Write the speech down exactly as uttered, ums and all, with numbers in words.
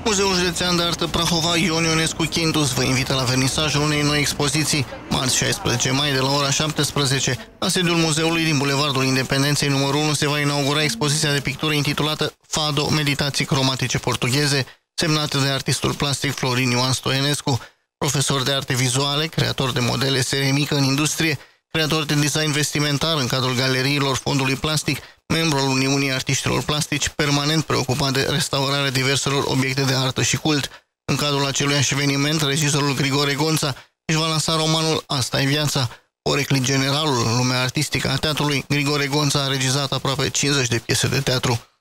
Muzeul Județean de Artă Prahova Ion Ionescu Chintus vă invită la vernisajul unei noi expoziții, marți șaisprezece mai de la ora șaptesprezece. La sediul muzeului din Bulevardul Independenței numărul unu se va inaugura expoziția de pictură intitulată Fado, meditații cromatice portugheze, semnată de artistul plastic Florin Ioan Stoienescu, profesor de arte vizuale, creator de modele serie mică în industrie, creator de design vestimentar în cadrul galeriilor Fondului Plastic, membru al Uniunii Artiștilor Plastici, permanent preocupat de restaurarea diverselor obiecte de artă și cult. În cadrul aceluiași eveniment, regizorul Grigore Gonța își va lansa romanul Asta-i viața. Poreclit generalul în lumea artistică a teatrului, Grigore Gonța a regizat aproape cincizeci de piese de teatru.